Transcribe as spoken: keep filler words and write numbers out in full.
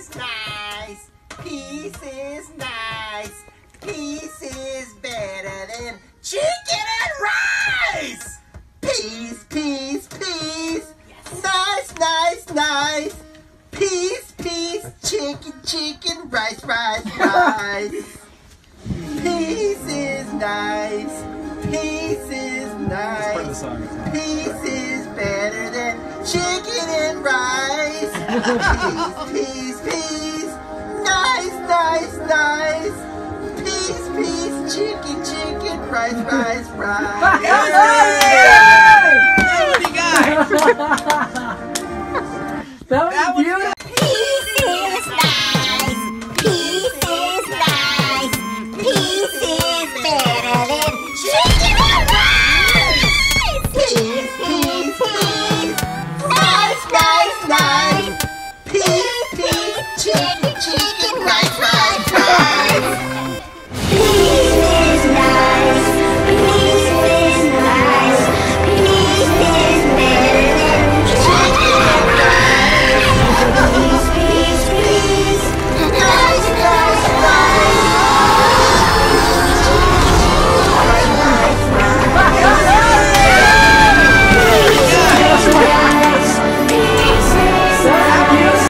nice. Peace is nice. Peace is better than chicken and rice. Peace, peace, peace. Yes. Nice, nice, nice. Peace, peace, chicken, chicken, rice, rice, rice. Peace is nice. Peace is nice. Peace is better than chicken and rice. Peace, peace, peace. Nice, nice, nice. Peace, peace, chicken, chicken, rice, rice, rice. That was beautiful.